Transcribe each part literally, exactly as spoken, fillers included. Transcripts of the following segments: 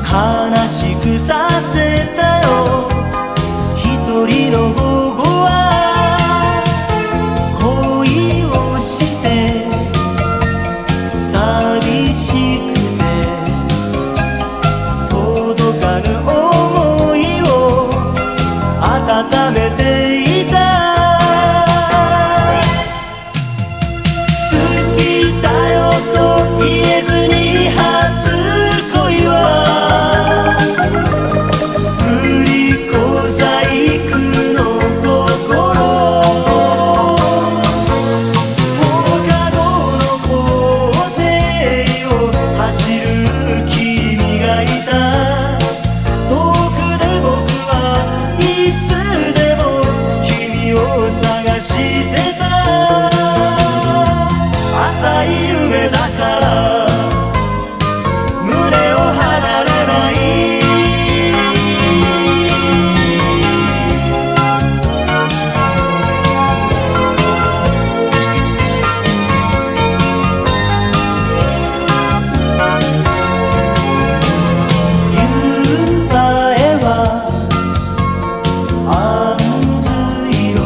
悲しくさせたよ。一人の午後は恋をして寂しくて届かぬ想いを温めていた。好きだよと言えずに初恋は振り小細工の心。放課後の校庭を走る君がいた。遠くで僕はいつでも君を探してた。浅い夢だから胸を離れない。夕映えはあんず色。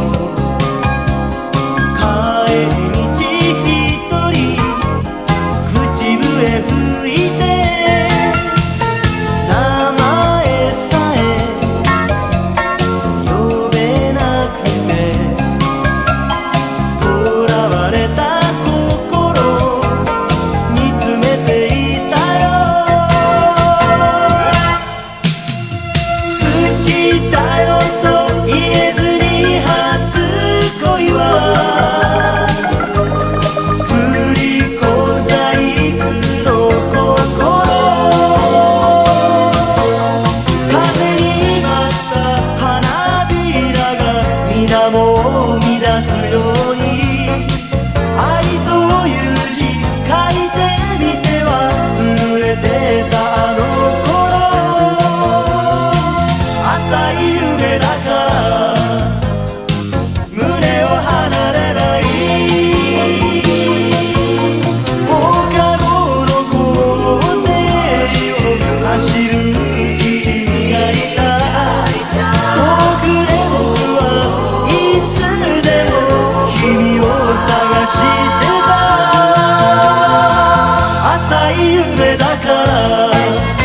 帰り道一人口笛吹いて名前さえ呼べなくて囚われた心見つめていたよ。好きだよと言えずに初恋は振り小細工の心。風に舞った花びらが水面を乱すように愛という字書いてみては震えてたあの頃。浅い夢だから胸を離れない。放課後の校庭を走る君がいた。遠くで僕はいつでも君を探してた。浅い夢だから